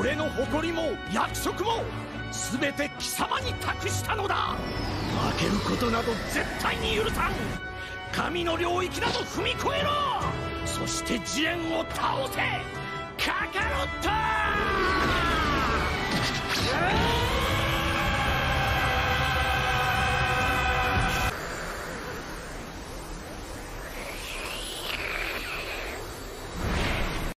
俺の誇りも約束も全て貴様に託したのだ。負けることなど絶対に許さん。神の領域など踏み越えろ。そしてジレンを倒せカカロット。